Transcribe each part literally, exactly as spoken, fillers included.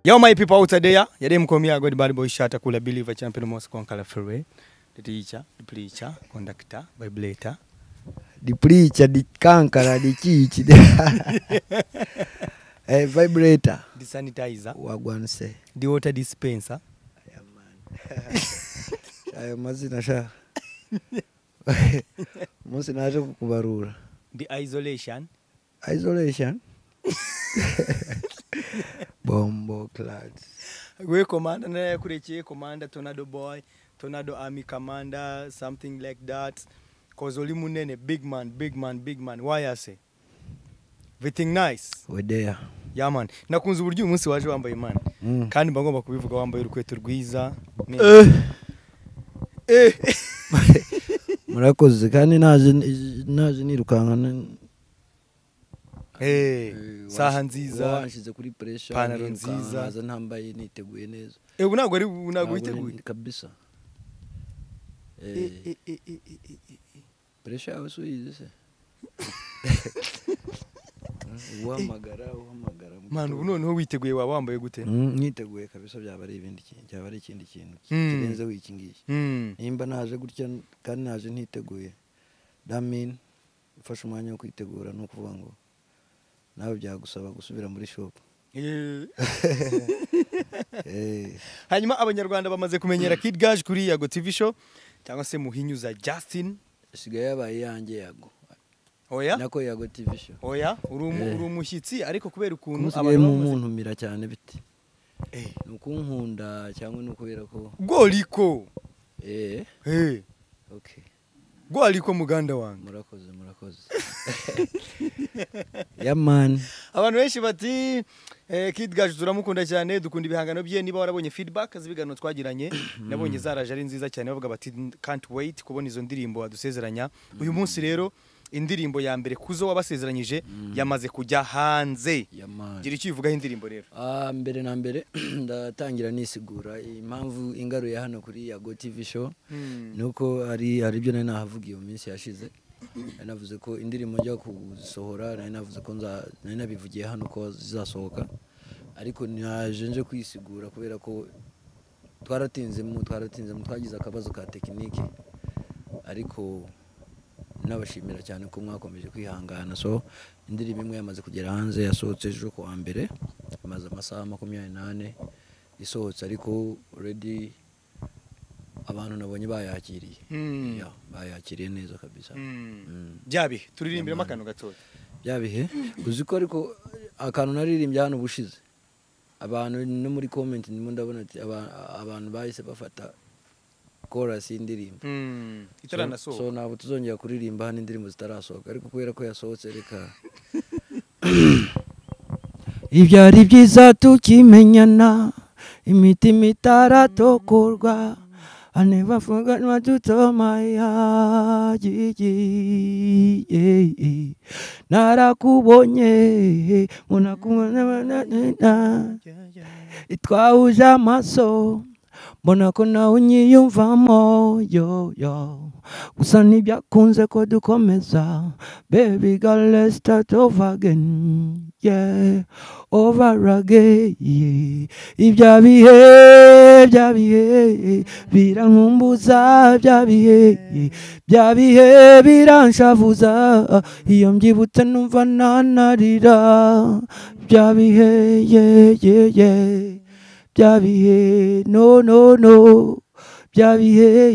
Yo, my people out there, you dem come here, God bad boy shot, a cooler believer, champion, most conqueror, freeway, the teacher, the preacher, conductor, vibrator, the preacher, the conqueror, the teacher, the vibrator, the sanitizer, wagwan say, the water dispenser. Yeah, man. Shaya mazina sha. Musi naje kukubarura. The isolation. Isolation. Bombo clads. We commander na kureche commander tornado boy, tornado army commander, something like that. Cause oli munene big man, big man, big man. Why I say? Everything nice. We there. Yeah man. Nakunze uburyo umunsi waje wambaye man. Mm. Kandi bagomba kubivuga wambaye urukweto rwiza. Eh. Eh. Murakoze kandi naje naje nirukankana. Eh. Saha nziza. Washize kuri pressure. Panaro nziza. Naza ntambaye niteguye neza. Eh unago ari unago witeguye kabisa. Eh eh eh eh eh. Pressure asuyize se. Uhamagara uhamagara. Man ubu noneho witeguye wa wambaye gute? Niteguye kabisa byaba ari ibindi kintu cyaba ari ikindi kintu kirenze wiki ngiki. Nimba naje gutya kandi naje ntiteguye. That mean ufashe umwanya wo kwitegura no kuvuga ngo nawe byagusaba gusubira muri shop. Eh. Eh. Hanyuma abanyarwanda bamaze kumenyera Kid Gaju kuri Yago T V show cyangwa se muhinyuza Justin. Sigaye yabaye yanjye Yago. Oya? Nako Yago T V show. Oya, uri uri umushyitsi ariko kubera ukuntu abantu umuntu mira cyane biti. Eh, nukunkunda cyangwa nukubera ko Goliko. Eh. Eh. Okay. Goliko muganda wangu. Murakoze murakoze. Yeah man. Abantu benshi bati eh, Kid Gaju turamukunda cyane dukunda ibihangano bye niba warabonye feedback zibigano twagiranye nabonye zaraje ari nziza cyane bavuga bati can't wait kubona izo ndirimbo adusezeranya uyu munsi rero indirimbo ya mbere kuzo wabasezeranyije yamaze kujya hanze gira icyo ivugaho indirimbo rero ah mbere na mbere ndatangira nisigura impamvu ingaruye hano kuri Yago T V show nuko ari ari byo nari nahavugiye mu minsi yashize navuze ko indirimbo njya kuzisohora nari navuze ko nari nabivugiye hano ko zizasohoka ariko naje nje kwisigura kubera ko twaratinze mu twaratinze mu twagize akabazo ka tekinike ariko nabashimira cyane ko mwakomeje kwihangana so indirimbo imwe yamaze kugera hanze yasohotse ejo ku wa mbere imaze amasaha makumyabiri n'ane isohotse ariko already abantu nabonye bayakiriye ya bayakiriye neza kabisa byabi turirimbira akantu gatoya byabihe uziko ariko akantu naririmbye hano bushize abantu no muri comment ndimo ndabona ati abantu bahise bafata chorus indirimbo mm itaranasohoka so nabo tuzongera kuririmba hano indirimbo zitarasohoka ariko kubera ko yasohotse reka ibyari byiza tukimenyana imitima itaratokorwa I never forgot what you told my heart. Narakubonye munakubona itwahuje amaso mbona ko nawe unyiyumvamo yo yo gusa ntibyakunze ko dukomeza baby girl let's start over again yeah over again yeah. Ibya bihe bya bihe birankumbuza bya bihe bya bihe biranshavuza iyo mbyibutse numva nanarira bya bihe yeah yeah yeah bya bihe no no no bya bihe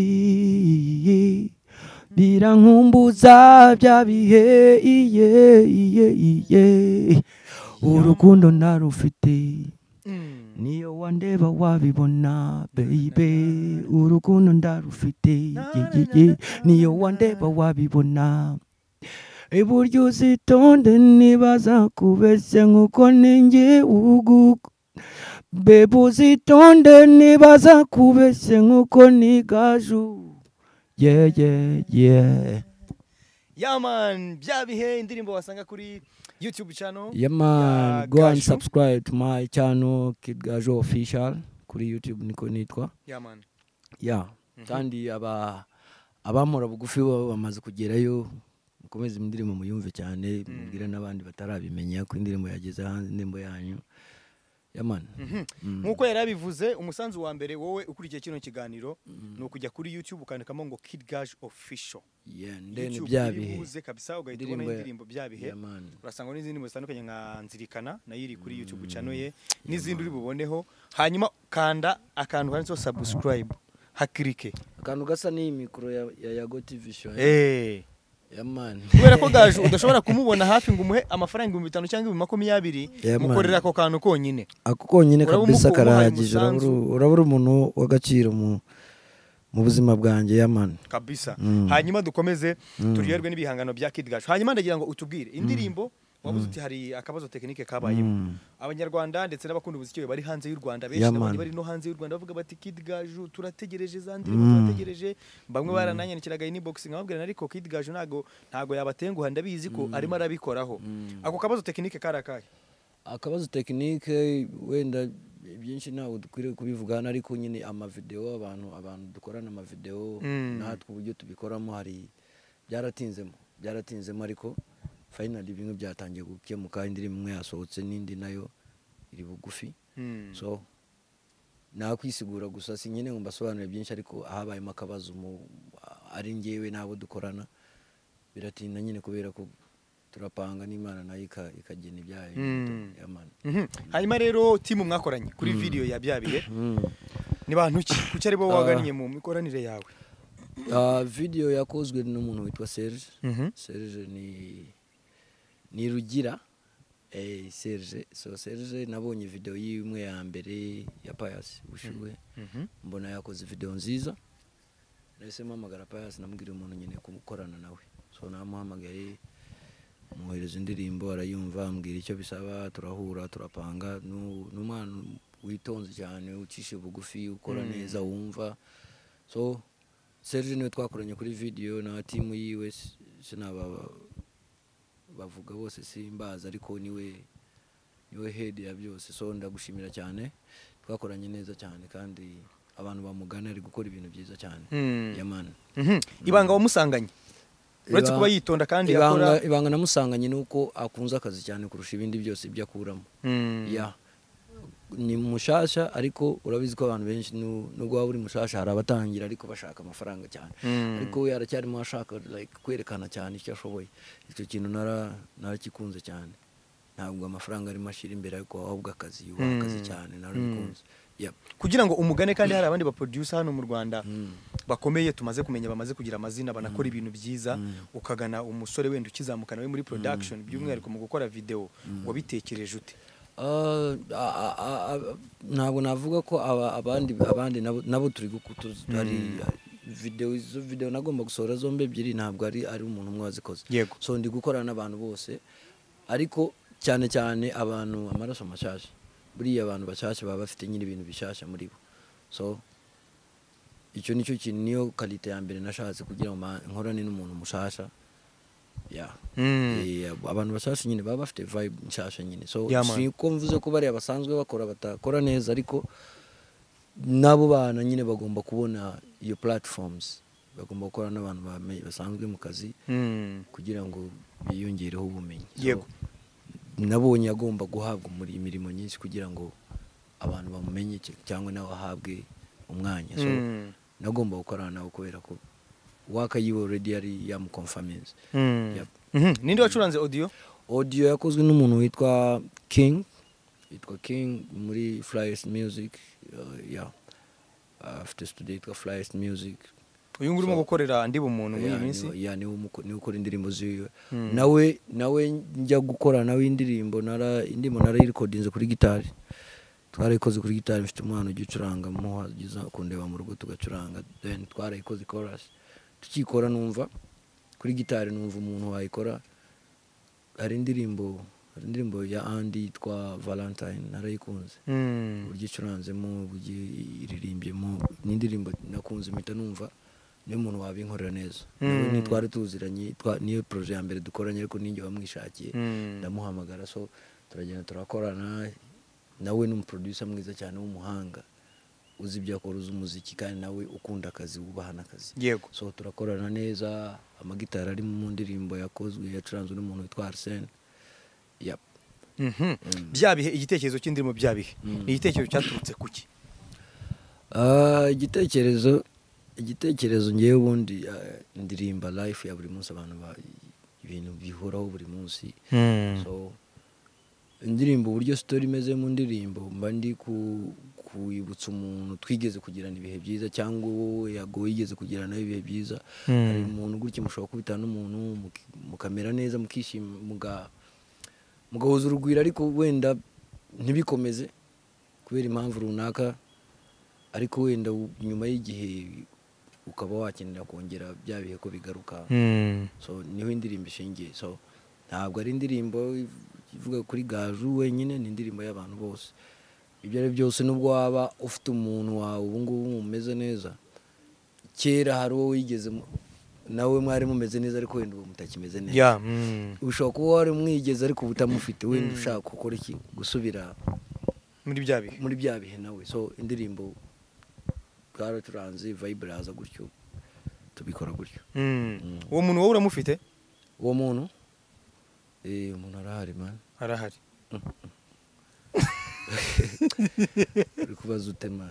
birankumbuza bya bihe iye iye iye urukundo narufite niyo wandeba wabibona baby urukundo ndarufite niyo wandeba wabibona iburyo uzitonde nibaza kubeshya nkuko ninjye uguko Bebe uzitonde nibaza kubeshya nkuko ni Gaju yeah yeah yeah yeah man byabihe indirimbo wasanga kuri YouTube channel yeah man ya go Gaju. And subscribe to my channel Kid Gaju official kuri YouTube niko nitwa yeah man yeah kandi mm -hmm. aba abamura bugufi bamaze kugerayo mukomeze indirimbo muyumve cyane mubwire nabandi batarabimenya ko indirimbo yageze hanze indirimbo yanyu yaman nkuko yari abivuze umusanzu wa mbere wowe ukurikiye kino kiganiro no kujya kuri YouTube ukandikamo ngo Kid Gaju official yeah ndene byabihe uze kabisa ugahita ubona indirimbo byabihe urasanga n'izindi mu zitandukanye nka nzirikana nayo iri kuri YouTube channel ye n'izindi uri buboneho hanyuma kanda akantu kanditseho subscribe hakirike akantu gasa ni mikro ya Yago T V show eh yaman kubera ko Gaju udashobora kumubona hafi ngo umuhe amafaranga ibihumbi bitanu cyangwa ibihumbi makumyabiri mukorera ako kantu konyine ako konyine kabisa karahagije urabura umuntu w'agaciro mu mu buzima bwanjye yaman kabisa hanyuma dukomeze turiyerwe n'ibihangano bya Kid Gaju hanyuma ndagira ngo utubwire indirimbo wabuze uti hari akabazo tekinike kabayemo abanyarwanda ndetse n'abakunda umuziki bari hanze y'u Rwanda benshi n'abandi bari no hanze y'u Rwanda bavuga bati Kid Gaju turategereje za ndirimbo turategereje bamwe barananyandikiraga inbox nkababwira ariko Kid Gaju nago ntago yabatenguha ndabizi ko arimo arabikoraho ako kabazo tekinike karakaye akabazo tekinike wenda byinshi nawe dukwiriye kubivugana ariko nyine ama video abantu abantu dukorana ama video natwe uburyo tubikoramo hari byaratinzemo byaratinzemo ariko finally bintu byatangiye gukemuka indirimbo imwe yasohotse n'indi nayo iri bugufi so nakwisigura gusa sinyene ngo mbasobanure byinshi ariko ahabayemo akabazo ari ngewe nabo dukorana biratinda nyine kubera ko turapanga n'Imana nayo ikagena ibyayo yamana hanyuma rero timu mwakoranye kuri video ya byabihe ni bantu ki kuki ari bo waganiye mu mikoranire yawe video yakozwe n'umuntu witwa Serge Serge ni ni Rugira eh Serge so Serge nabonye video yimwe ya mbere ya Pius bushuwe mbona yakoze video nziza nese mpamagara Pius namubwira umuntu nyine kumukorana nawe so namuhamagaye muhereza indirimbo arayumva ambwira icyo bisaba turahura turapanga n'umwana witonze cyane ucishe bugufi ukora neza wumva so Serge niwe twakoranye kuri video na team yiwe sinaba bavuga bose simbaza ariko niwe niwe head ya byose so ndagushimira cyane twakoranye neza cyane kandi abantu bamugana ari gukora ibintu byiza cyane yamana ibanga wamusanganye uretse kuba yitonda kandi yakora ibanga namusanganye nuko akunza akazi cyane kurusha ibindi byose byakuramo ya ni mushasha ariko urabizi ko abantu benshi nubwo waba uri mushasha hari abatangira ariko bashaka amafaranga cyane ariko we aracyarimo ashaka like kwerekana cyane icyo ashoboye icyo kintu nara narakikunze cyane ntabwo amafaranga ari mashira imbere ariko ahubwo akazi wakazi cyane narabikunze yeah kugira ngo umugane kandi hari abandi ba producer hano mu Rwanda bakomeye tumaze kumenya bamaze kugira amazina banakora ibintu byiza ukagana umusore wenda ukizamukana we muri production by'umwihariko mu gukora video wabitekereje ute ntabwo navuga ko abandi abandi nabo turi hari video izo video nagomba gusohora zombe ebyiri ntabwo ari ari umuntu umwe wazikoze so ndi gukorana n'abantu bose ariko cyane cyane abantu amaraso mashasha buriya abantu bashasha baba bafite nyine ibintu bishasha muri bo so icyo nicyo kintu niyo quality ya mbere nashatse kugira ngo nkorane n'umuntu mushasha yeah abantu bashasha nyine baba bafite vibe nshasha nyine so siko mvuze ko bari abasanzwe bakora batakora neza ariko nabo bana nyine bagomba kubona iyo platforms bagomba gukora n'abantu basanzwe mu kazi kugira ngo biyongereho ubumenyi yego nabonye agomba guhabwa muri imirimo nyinshi kugira ngo abantu bamumenye cyangwa nawe ahabwe umwanya so nagomba gukorana nawe kubera ko waka yiwe already yari yamuconfirmance yep ninde wacuranze audio audio yakozwe n'umuntu witwa King witwa King muri Flyest Music yeah after studio yitwa Flyest Music uyu nguri mu gukorera ndi bumuntu muri minsi ya ni ni ukora indirimbo ziwe nawe nawe njya gukora nawe indirimbo nara indimo nara recordinze kuri gitari twarayikoze kuri gitari mfite umwana ugicuranga mu hagiza kundeba mu rugo tugacuranga then twarayikoze chorus tukikora numva kuri gitari numva umuntu wayikora ari indirimbo ari indirimbo ya Andy yitwa Valentine narayikunze buryo icuranzemo buryo iririmbyemo ni indirimbo nakunze mpita numva niyo muntu wabinkorera neza nawe ni twari tuziranye niyo projet ya mbere dukoranye ariko ninjye wamwishakiye ndamuhamagara so turagenda turakorana nawe ni producer mwiza cyane w'umuhanga uzi ibyo akora uzi umuziki kandi nawe ukunda akazi ubahana akazi yego so turakorana neza amagitara ari mu ndirimbo yakozwe yacuranzwe n'umuntu witwa Arsene yep mhm byabihe igitekerezo cy'indirimo byabihe ni igitekerezo cyaturutse kuki? ah igitekerezo igitekerezo ngiye ubundi indirimba life ya buri munsi abantu ba ibintu bihoraho buri munsi so indirimbo uburyo story imeze mu ndirimbo mba ndi ku kwibutsa umuntu twigeze kugirana ibihe byiza cyangwa wowe yago yigeze kugirana ibihe byiza hari umuntu gutya mushobora kubitana n'umuntu mukamera neza mukishima muga mugahuza urugwira ariko wenda ntibikomeze kubera impamvu runaka ariko wenda nyuma y'igihe ukaba wakenera kongera bya bihe ko bigaruka so niho indirimbo ishingiye so ntabwo ari indirimbo ivuga kuri Gaju wenyine ni indirimbo y'abantu bose ibyo ari byose nubwo waba ufite umuntu wawe ubu ngubu mumeze neza kera hari wowe wigeze nawe mwari mumeze neza ariko wenda ubu mutakimeze neza yeah ushobora kuba wari mwigeze ariko ubutamufite wenda ushaka gukora iki gusubira muri bya bihe muri bya bihe nawe so indirimbo bwaraturanze vibe raza gutyo tubikora gutyo uwo muntu wowe uramufite uwo muntu eh umuntu arahari man arahari uri kubaza ute man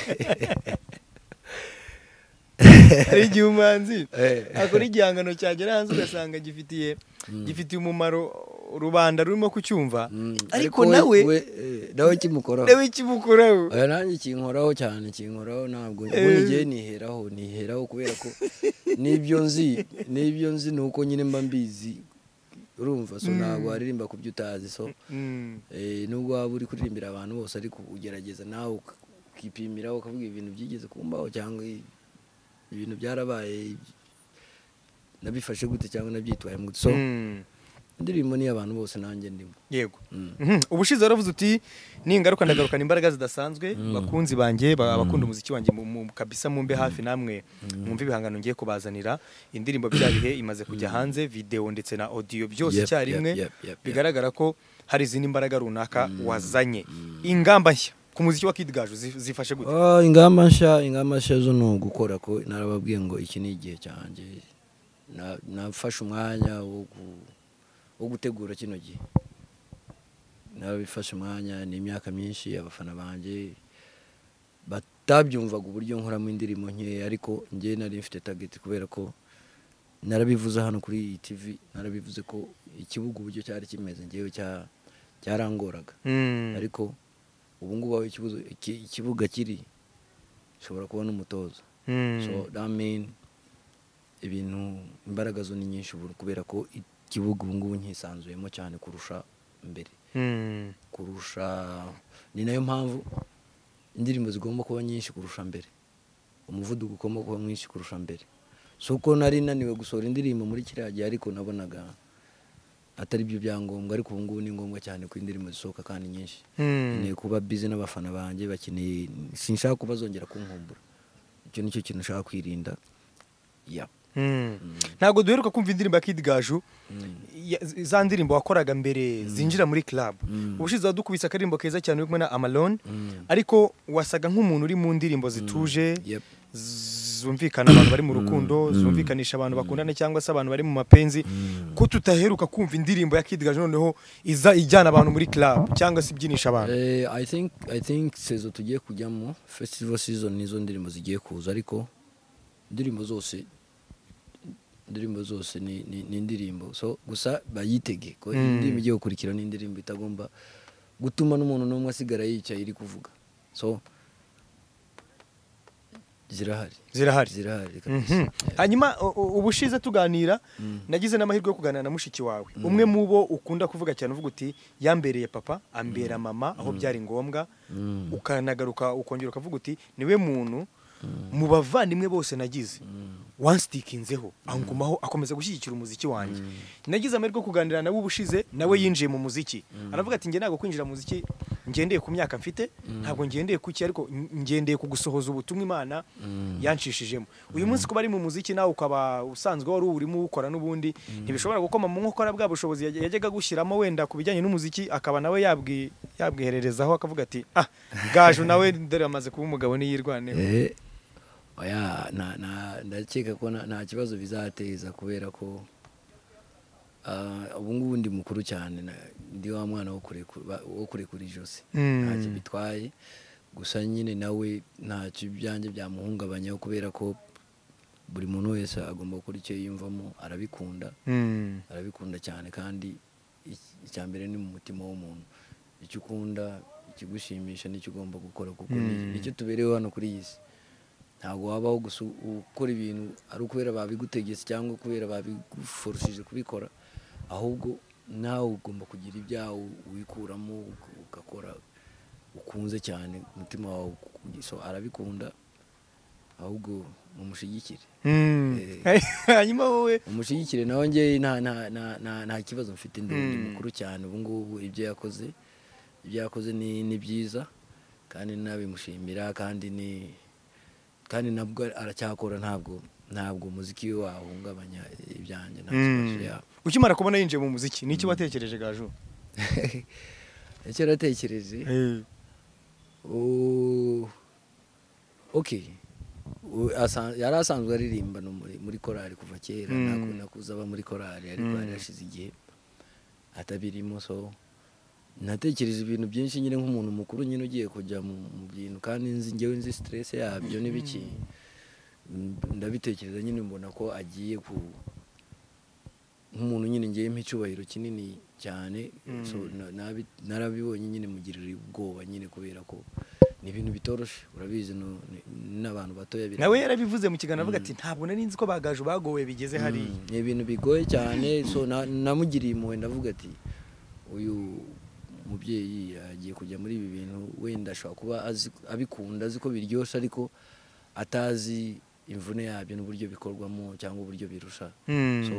ari igihumanzi akora igihangano cyagera hanze ugasanga gifitiye gifitiye umumaro rubanda rurimo kucyumva ariko nawe nawe kimukoraho nawe kimukoraho aya nanjye kinkoraho cyane kinkoraho ntabwo ngiye niheraho niheraho kubera ko nibyo nzi nibyo nzi nuko nyine mba mbizi urumva so ntabwo aririmba kubyo utazi so eh nubwo waba uri kuririmbira abantu bose ariko ugerageza nawe ukipimiraho ukavuga ibintu byigeze kumbaho cyangwa ibintu byarabaye nabifashe gute cyangwa nabyitwaye mu so indirimbo ni abantu bose nanjye ndimo yego ubushize waravuze uti ningaruka ndagarukana imbaraga zidasanzwe bakunzi banjye abakunda umuziki wanjye kabisa mumbe hafi namwe mwumva ibihangano ngiye kubazanira indirimbo byabihe imaze kujya hanze video ndetse na audio byose cyarimwe bigaragara ko hari izindi imbaraga runaka wazanye ingamba nshya ku muziki wa Kid Gaju zifashe gute? ah ingamba nshya ingamba nshya zo no gukora ko narababwiye ngo iki ni igihe cyanjye nafashe umwanya wo wo gutegura kino gihe nabifashe umwanya ni imyaka myinshi abafana banje batabyumvaga uburyo nkora mu indirimbo nke ariko ngiye nari mfite target kubera ko narabivuze hano kuri T V narabivuze ko ikibuga uburyo cyari kimeze ngiye cya cyarangoraga ariko ubu ngubu aho ikibuga kiri shobora kubona umutoza so that mean ibintu imbaraga zo ni nyinshi ubu kubera ko kibuga ubu ngubu nkisanzuyemo cyane kurusha mbere kurusha ni nayo mpamvu indirimbo zigomba kuba nyinshi kurusha mbere umuvuduko ugomba kuba mwinshi kurusha mbere so ko nari naniwe gusohora indirimbo muri kiriya gihe ariko nabonaga atari byo byangombwa ariko ubu ngubu ni ngombwa cyane ko indirimbo zisohoka kandi nyinshi nkeneye kuba busy n'abafana banjye bakeneye sinshaka kubazongera kunkumbura icyo nicyo kintu nshaka kwirinda yeah ntago duheruka kumva indirimbo ya Kid Gaju za ndirimbo wakoraga mbere zinjira muri club ubushize wadukubisa akarimbo keza cyane uri kumwe na Amalon ariko wasaga nk'umuntu uri mu ndirimbo zituje zumvikana abantu bari mu rukundo zumvikanisha abantu bakundana cyangwa se abantu bari mu mapenzi ko tutaheruka kumva indirimbo ya Kid Gaju noneho iza ijyana abantu muri club cyangwa se ibyinisha abantu eh I think I think sezo tugiye kujyamo festival season nizo ndirimbo zigiye kuza ariko indirimbo zose indirimbo zose ni ni indirimbo so gusa bayitege ko indirimbo igiye gukurikira ni indirimbo itagomba gutuma n'umuntu n'umwe asigara yicaye iri kuvuga so zirahari zirahari zirahari hanyuma ubushize tuganira nagize n'amahirwe yo kuganira na mushiki wawe umwe mu bo ukunda kuvuga cyane uvuga uti yambereye papa ambera mama aho byari ngombwa ukanagaruka ukongera ukavuga uti niwe muntu mu bavandimwe bose nagize one stickinzeho angumaho akomeza gushyigikira umuziki wanjye nagize amahirwe kuganira nawe ubushize nawe yinjiye mu muziki aravuga ati nge nago kwinjira mu muziki ngendeye ku myaka mfite ntabwo ngendeye kuki ariko ngendeye ku gusohoza ubutumwa Imana yanshishijemo uyu munsi kuba ari mu muziki nawe ukaba usanzwe wari urimo ukora n'ubundi ntibishobora gukoma mu nkokora bwa bushobozi yajyaga gushyiramo wenda kubijyanye n'umuziki akaba nawe yabwi yabwihererezaho akavuga ati ah Gaju nawe dore amaze kuba umugabo niyirwaneho oya na na ndakeka ko nta kibazo bizateza kubera ko ah ubu ngubu ndi mukuru cyane ndi wa mwana wo kurekura wo kurekura ijosi ntacyo bitwaye gusa nyine nawe ntacyo byanjye byamuhungabanya kubera ko buri muntu wese agomba gukora icyo yiyumvamo arabikunda arabikunda cyane kandi icyambere ni mu mutima w'umuntu icyo ukunda ikigushimisha nicyo ugomba gukora kuko nicyo tubereho hano kuri iyi si ntabwo wabaho gusa ukora ibintu ari ukubera babigutegetse cyangwa kubera babiguforushije kubikora ahubwo nawe ugomba kugira ibyawe wikuramo ugakora ukunze cyane umutima wawe so arabikunda ahubwo mumushyigikire hanyuma wowe umushigikire nawe nge nta nta nta kibazo mfite ndi mukuru cyane ubu ngubu ibyo yakoze ibyo yakoze ni ni byiza kandi nabimushimira kandi ni kandi nabwo aracyakora ntabwo ntabwo umuziki we wahungabanya ibyanjye nta kibazo ya ukimara kubona yinjiye mu muziki niki watekereje Gaju icyo ratekereje oh okay yari asanzwe aririmba no muri muri korali kuva kera nakunda kuzaba muri korali ariko yari yashize igihe atabirimo so natekereje ibintu byinshi nyine nk'umuntu mukuru nyine ugiye kujya mu bintu kandi nzi ngewe nzi stress yabyo n'ibiki ndabitekereza nyine mbona ko agiye ku nk'umuntu nyine ngiye impicubahiro kinini cyane so narabibonye nyine mugirira ubwoba nyine kubera ko ni ibintu bitoroshe urabizi n'abantu batoya bira nawe yarabivuze mu kiganiro avuga ati ntabwo nari nzi ko bagaju bagowe bigeze hari ni ibintu bigoye cyane so namugiriye impuhwe ndavuga ati uyu mubyeyi yagiye kujya muri ibi bintu wenda ashobora kuba abikunda azi ko biryoshye ariko atazi imvune yabyo n'uburyo bikorwamo cyangwa uburyo birusha so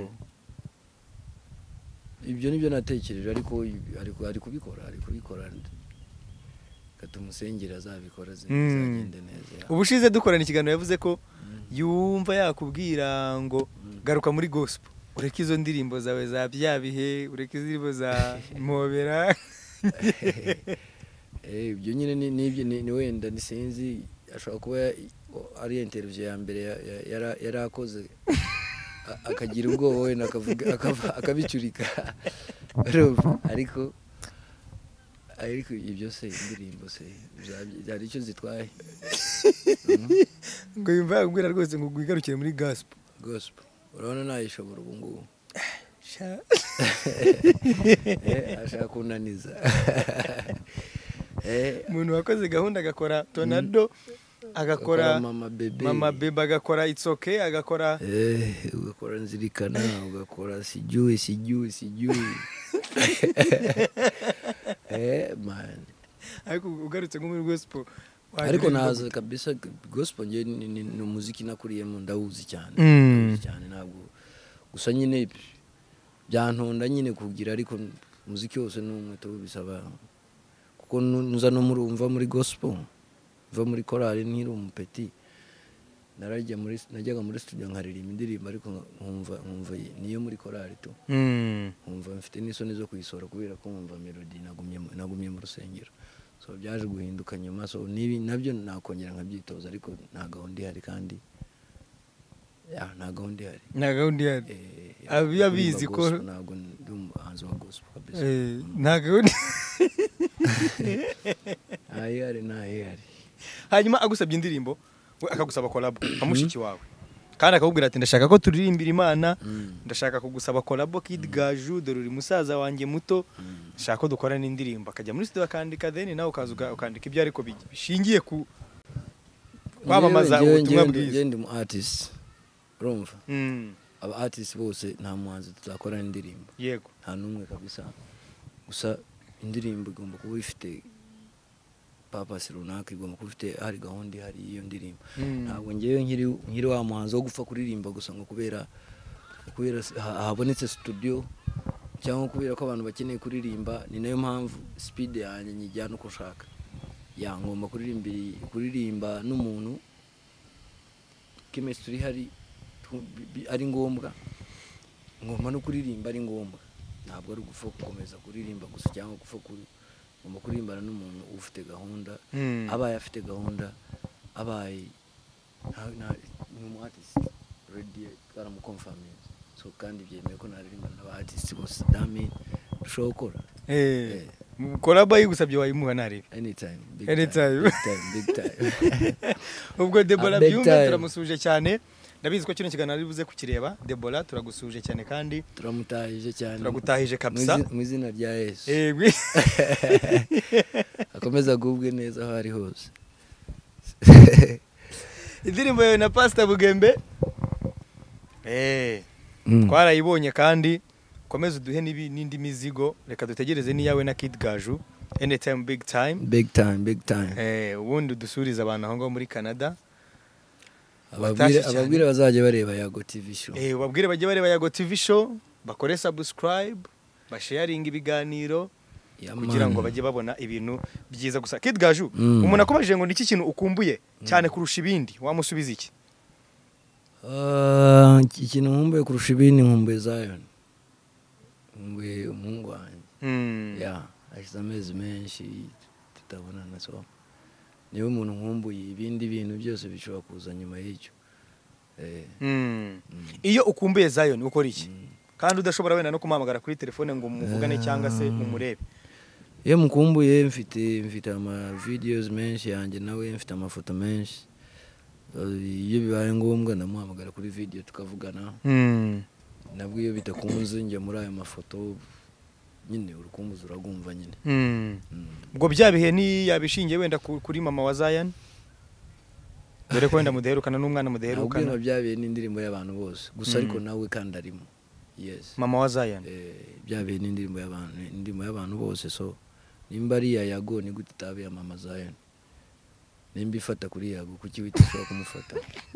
ibyo nibyo natekereje ariko ari kubikora ari kubikora katumusengera azabikora zagende neza ubushize dukorana ikiganiro yavuze ko yumva yakubwira ngo garuka muri gospel ureke izo ndirimbo zawe za byabihe ureke indirimbo za mpobera eh ibyo nyine nibyo ni wenda nisinzi ashobora kuba ari interview ya mbere yarakoze akagira ubwoba we nakavuga akabicurika ariko ariko ibyo se indirimbo se byari icyo zitwaye ngo yumva yakubwira rwose ngo gwigarukire muri gospel gospel urabona nayishobora ubu ngubu ashaka kunaniza umuntu wakoze gahunda agakora tornado agakora mama bebe mama bebe agakora it's okay agakora eh ugakora nzirikana ugakora sijui sijui sijui eh man ariko ugarutse nko muri gospel ariko naza kabisa gospel nje ni umuziki nakuriyemo ndawuzi cyane cyane ntabwo gusa nyine byantonda nyine kugira ariko umuziki wose n'umwe to bisaba kuko nuza no murumva muri gospel va muri korali nkiri umupeti narajya muri najyaga muri studio nkaririmba indirimbo ariko nkumva nkumva niyo muri korali to nkumva mfite n'isoni zo kuyisora kubera ko nkumva melody nagumye nagumye mu rusengero so byaje guhinduka nyuma so nibi nabyo nakongera nkabyitoza ariko nta gahunda ihari kandi ya nta gahunda ihari nta gahunda ihari abiyabizi ko ntabwo ndi umuhanzi wa gospel kabisa nta gahunda ayari na ayari hanyuma agusabye indirimbo we akagusaba collabo kamushiki wawe kandi akakubwira ati ndashaka ko turirimbira Imana ndashaka kugusaba collabo Kid Gaju dore uri musaza wanjye muto ndashaka ko dukora n'indirimbo akajya muri studio akandika then nawe ukazuga ukandika ibyo ariko bishingiye ku kwamamaza ubutumwa bwiza ndi mu artist urumva aba artist bose nta muhanzi tuzakora indirimbo yego nta numwe kabisa gusa indirimbo igomba kuba ifite papa runaka igomba kuba ifite hari gahunda hari iyo ndirimbo ntabwo ngewe nkiri nkiri wa muhanzi wo gupfa kuririmba gusa ngo kubera kubera habonetse studio cyangwa kubera ko abantu bakeneye kuririmba ni nayo mpamvu speed yanjye nyijyana uko ushaka ya ngomba kuririmba kuririmba n'umuntu chemistry hari ari ngombwa ngomba no kuririmba ari ngombwa ntabwo ari gupfa gukomeza kuririmba gusa cyangwa gupfa kuri ngomba kuririmbana n'umuntu ufite gahunda abaye afite gahunda abaye ni umu artist ready karamukonfirming so kandi byemeye ko naririmba n'aba artist bose dami dushobora gukora eh Collabo yigusabye wayimuha naribi anytime big Anytime. time, big time big time ubwo Debola A big byumve time. turamusuje cyane ndabizi ko kino kiganiro ari buze kukireba Debola turagusuje cyane kandi turamutahije cyane turagutahije kabisa mu izina rya Yesu eh gwi akomeza gubwe neza aho ari hose indirimbo yawe na Pastor Bugembe eh Mm. twarayibonye kandi komeza uduhe nibi nindi mizigo reka dutegereze niyawe na Kid Gaju anytime big time big time big time eh ubundi dusuriza abantu aho ngaho muri Canada ababwire ababwire bazajya bareba Yago T V show eh ubabwire bajye bareba Yago T V show bakore subscribe basharing ibiganiro kugira ngo bajye babona ibintu byiza gusa Kid Gaju Mm. umuntu akubajije ngo niki kintu ukumbuye cyane kurusha ibindi wamusubiza iki Ah, ikintu nkumbuye kurusha ibindi nkumbuye Zion nkumbuye umuhungu wanjye mm. ya ashize amezi menshi tutabonana so niyo umuntu nkumbuye ibindi bintu byose bishobora kuza nyuma y'icyo eh mm. iyo ukumbuye Zion ukora iki Mm. kandi udashobora wenda no kumuhamagara kuri telefone ngo muvugane cyangwa se mumurebe iyo mukumbuye mfite mfite ama videos menshi yanjye nawe mfite amafoto menshi iyo bibaye ngombwa namuhamagara kuri video tukavugana mm. nabwo iyo bitakunze njye muri ayo mafoto nyine urukumbuzi uragumva nyine mm. Mm. ubwo byabihe ni yabishingiye wenda ku- kuri mama wa Zion dore ko wenda mudaherukana n'umwana mudaherukana ntabwo byabiye n'indirimbo y'abantu bose gusa Mm. ariko nawe kandi arimo yes mama wa Zion eh byabiye n'indirimbo y'abantu indirimbo y'abantu bose so nimba ari ya Yago ni gute itabe ya mama Zion nimba ifata kuri Yago kuki wita ushobora kumufata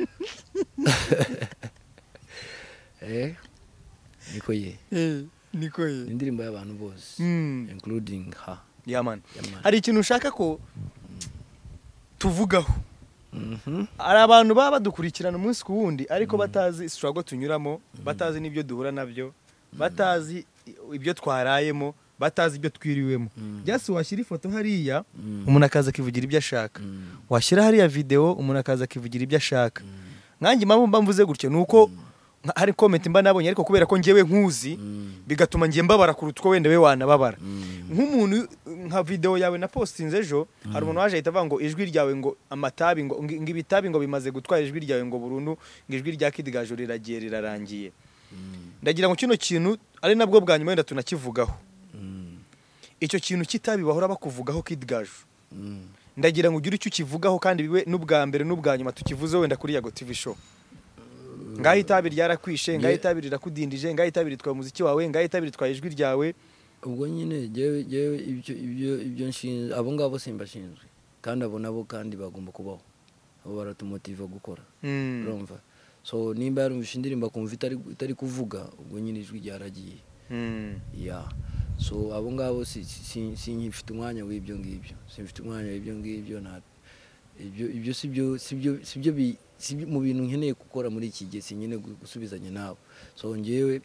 eh niko ye eh niko ye indirimbo y'abantu bose mm. including her yeah man yeah, man. hari ikintu ushaka ko tuvugaho Mhm. hari abantu baba badukurikirana umunsi ku wundi ariko batazi struggle tunyuramo batazi n'ibyo duhura nabyo batazi ibyo twarayemo batazi ibyo twiriwemo byase washyira ifoto hariya umuntu akaza akivugira ibyo ashaka washyira hariya video umuntu akaza akivugira ibyo ashaka nkanjye mpamvu mba mvuze gutyo nuko hari comment mba nabonye ariko kubera ko ngewe nkuzi bigatuma ngiye mbabara kuruta uko wenda we wanababara nk'umuntu nka video yawe na postinze ejo hari umuntu waje ahita avuga ngo ijwi ryawe ngo amatabi ngo ngo ibitabi ngo bimaze gutwara ijwi ryawe ngo burundu ngo ijwi rya Kid Gaju riragiye rirarangiye ndagira ngo kino kintu ari nabwo bwa nyuma wenda tunakivugaho icyo kintu kitabi bahora bakuvugaho Kid Gaju ndagira ngo ugire icyo ukivugaho kandi biwe n'ubwa mbere n'ubwa nyuma tukivuze wenda kuri Yago T V show ngaho itabi ryarakwishe ngaho itabi rirakudindije ngaho itabi ritwaye umuziki wawe ngaho itabi ritwaye ijwi ryawe ubwo nyine jewe jewe ibyo ibyo ibyo nshinzwe abo ngabo simbashinzwe kandi abo nabo kandi bagomba kubaho abo baratumotiva gukora urumva so nimba yarumvisha indirimbo akumva itari itari kuvuga ubwo nyine ijwi ryaragiye ya so abo ngabo si sinyifite umwanya w'ibyo ngibyo simfite umwanya w'ibyo ngibyo na ibyo ibyo sibyo sibyo sibyo mu bintu nkeneye gukora muri iki gihe sinyine gusubizanya nabo so ngewe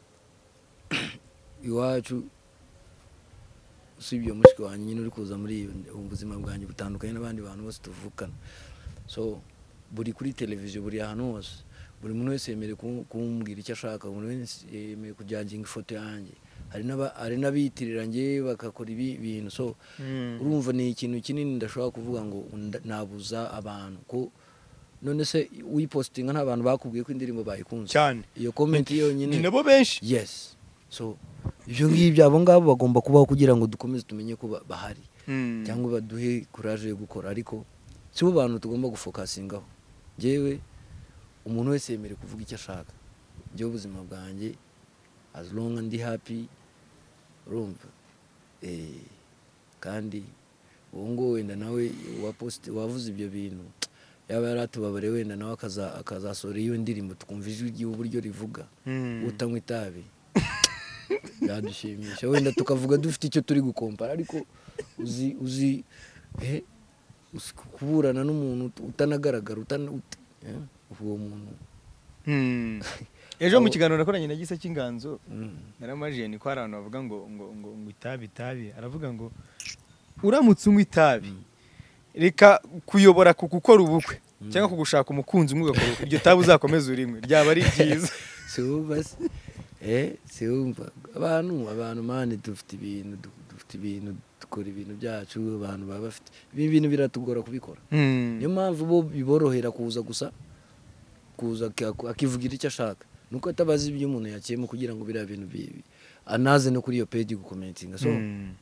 iwacu usibye mushiki wanjye nyine uri kuza muri ubuzima bwanjye butandukanye n'abandi bantu bose tuvukana so buri kuri televiziyo buri ahantu hose buri muntu wese yemerewe kumbwira icyo ashaka buri wese yemerewe kujyanjinga ifoto yanjye hari n'aba hari n'abitirira ngewe bakakora ibi bintu so urumva ni ikintu kinini ndashobora kuvuga ngo nabuza abantu ko none se uyipostinga nta bantu bakubwiye ko indirimbo bayikunze cyane iyo comment yonyine ni nabo benshi yes so ibyo ngibyo abo ngabo bagomba kubaho kugira ngo dukomeze tumenye ko bahari cyangwa baduhe courage yo gukora ariko si bo bantu tugomba gufokasingaho ngewe umuntu wese yemerewe kuvuga icyo ashaka njyewe ubuzima bwanjye as long and happy urumva eh kandi uwo ngo wenda nawe wa post wavuze ibyo bintu yaba yaratubabare wenda nawe akaza akazasora iyo ndirimbo tukumva ijwi ry'uburyo rivuga utanywa itabi yadushimisha wenda tukavuga dufite icyo turi gukompara ariko uzi uzi eh kuburana n'umuntu utanagaragara utana uwo muntu ejo mu kiganiro nakoranye na Gisa cy'inganzo naramajije ni ko hari abantu bavuga ngo ngo ngo ngo itabi itabi aravuga ngo uramutse unywa itabi reka kuyobora ku gukora ubukwe cyangwa kugushaka umukunzi umwe ugakora iryo tabu uzakomeza urimwe ryaba ari byiza siwumva se eh siwumva abantu abantu mani dufite ibintu dufite ibintu dukora ibintu byacu abantu baba bafite ibi bintu biratugora kubikora niyo mpamvu bo biborohera kuza gusa kuza akivugira icyo ashaka nuko atabazi ibyo umuntu yakiyemo kugira ngo biriya bintu bibi anaze no kuri iyo page gukomentinga so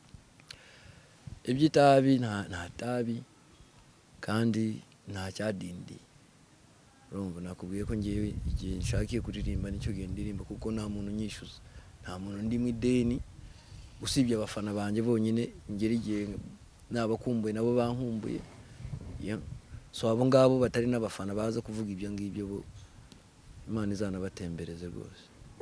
ibyitabi nta nta tabi kandi nta cyadindi urumva nakubwiye ko ngiye igihe nshakiye kuririmba nicyo gihe ndirimba kuko nta muntu nyishyuza nta muntu ndi mu ideni usibye abafana banje bonyine ngera igihe nabakumbuye nabo bankumbuye so abo ngabo batari n'abafana baza kuvuga ibyo ngibyo bo Imana izana batembereze rwose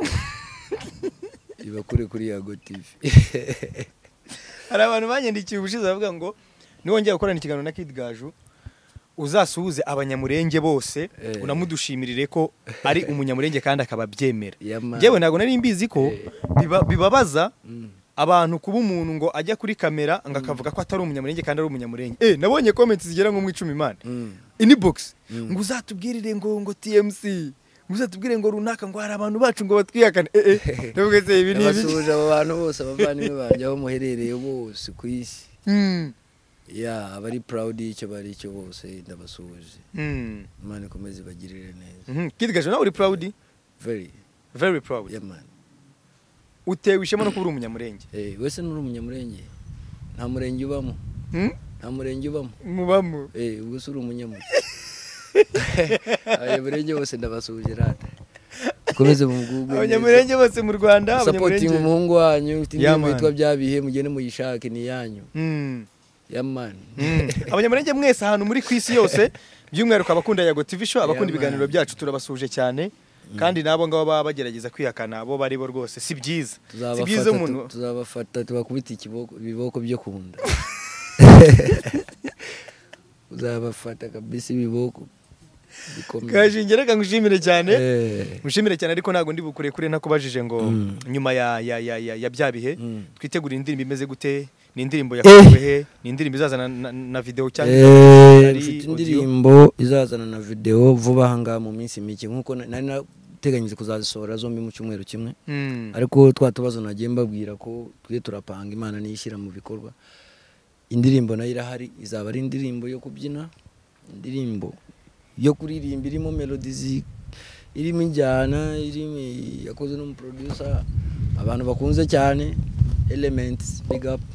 ibakure kuri Yago T V hari abantu banyandikiye ubushize bavuga ngo niwongeye gukorana ikiganiro na Kid Gaju uzasuhuze abanyamurenge bose eh. unamudushimirire ko ari umunyamurenge kandi akaba byemera yewe nago nari mbizi ko eh. biba, bibabaza mm. abantu kuba umuntu ngo ajya kuri kamera ngo akavuga ko atari umunyamurenge kandi ari umunyamurenge eh nabonye comments zigera nko mu icumi man mm. inbox mm. ngo uzatubwirire ngo ngo T M C uzatubwire ngo runaka ngo hari abantu bacu ngo batwiyakane eh eh ndavuga se ibi ni basuje abo bantu bose abavandimwe banje aho muherereye bose ku isi mm. ya abari proud y'icyo bari icyo bose ndabasuje mm. Imana ikomeze bagirire neza mhm Kid Gaju nawe uri proud very very proud yeah man utewe ishema no kuba umunyamurenge eh wese nuri umunyamurenge nta murenge ubamo hm nta murenge ubamo mubamo eh ubwo suri umunyamurenge abanyamurenge bose ndabasuje rata komeze mu Google abanyamurenge bose mu Rwanda abanyamurenge supporting umuhungu wanyu tindirimbo yitwa byabihe mugene muyishake ni yanyu mm. Yaman mm. abanyamurenge mwese ahantu muri kwisi yose by'umwihariko abakunda Yago T V show abakunda ibiganiro byacu turabasuje cyane mm. kandi nabo ngabo baba bagerageza kwihakana abo bari bo rwose si byiza si byiza umuntu tuzabafata tubakubita ikiboko biboko byo kunda uzabafata kabisa ibiboko Kajingereka ngushimire cyane ngushimire cyane ariko nago ndi bukure kure nakubajije ngo nyuma ya ya ya ya byabihe twitegura indirimbo imeze gute ni indirimbo yakozwe he ni indirimbo izazana na video cyangwa ari indirimbo izazana na video vuba hanga mu minsi mike nkuko nari nateganyije kuzazisohora zombi mu cyumweru kimwe ariko twatubazo nagiye mbabwira ko twe turapanga Imana niyishyira mu bikorwa indirimbo nayo irahari izaba ari indirimbo yo kubyina indirimbo yo kuririmba irimo melodies irimo injyana irimo yakoze no producer abantu bakunze cyane Elements big up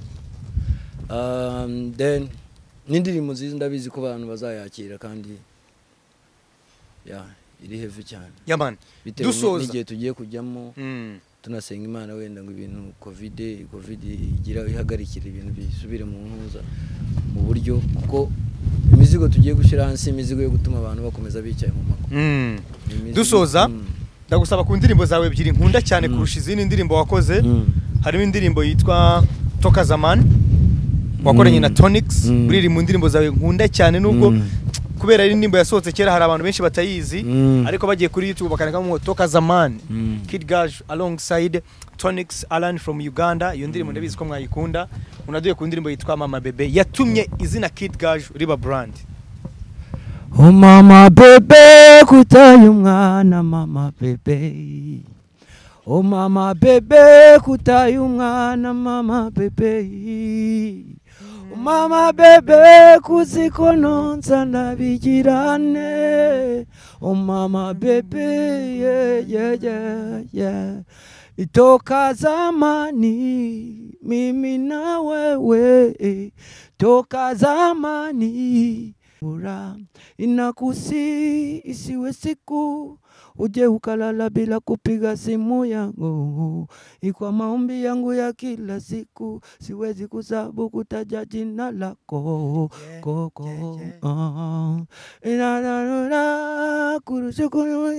um then n'indirimbo nziza ndabizi ko abantu bazayakira kandi ya iri heavy cyane ya man dusoza igihe tugiye kujyamo mm. tunasenga Imana wenda ngo ibintu covid covid igira ihagarikira ibintu bisubire mu ntuza mu buryo kuko imizigo tugiye gushira hansi imizigo yo gutuma abantu bakomeza bicaye mu mako mm. dusoza mm. ndagusaba ku ndirimbo zawe ebyiri nkunda cyane mm. kurusha izindi ndirimbo wakoze mm. harimo indirimbo yitwa Toka Zaman wakoranye mm. na Tonix mm. uriri mu ndirimbo zawe nkunda cyane nubwo mm. kubera ari indirimbo yasohotse kera hari abantu benshi batayizi mm. ariko bagiye kuri YouTube bakaneka mu Toka Zaman mm. Kid Gaju alongside Tonix Alan from Uganda iyo ndirimbo ndabizi ko mwayikunda unaduye ku ndirimbo yitwa Mama Bebe yatumye izina Kid Gaju riba brand Oh mama bebe kutaye umwana mama bebe Oh mama bebe kutaye umwana mama bebe Oh mama bebe kuzikononza ndabigirane Oh mama bebe yeah yeah yeah yeah Toka zamani mimi na wewe toka zamani ura inakusi isiwe siku uje ukalala bila kupiga simu yangu ikwa maombi yangu ya kila siku siwezi kusabu kutaja jina lako yeah, koko yeah, yeah. Uh, ina na na kurushukuru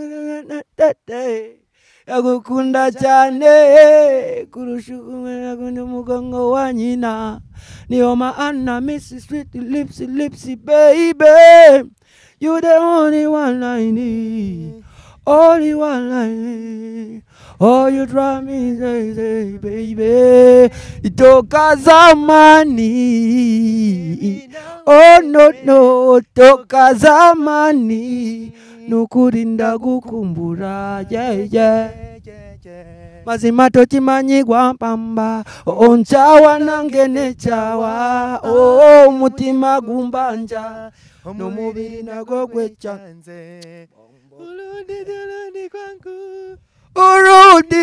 Yagukunda cyane kurushukumera kundi mugongo wa nyina niyo maana miss sweet lips lips baby you the only one I need only one I need oh you drive me crazy baby Toka zamani oh no no Toka zamani nukuri ndagukumbura yeah yeah mazima tochimanyigwa mpamba onchawa nangene chawa oh umutima gumbanja nomubiri nago gwechanze urudi urudi kwangu urudi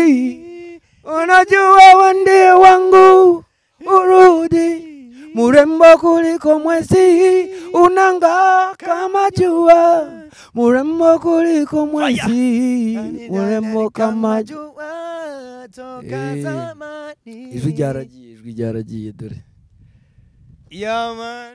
unajua wande wangu urudi murembo kuliko mwezi unanga kama jua murembo kuliko mwezi murembo kama jua toka zamani ijwi ryaragiye ijwi ryaragiye dore yeah man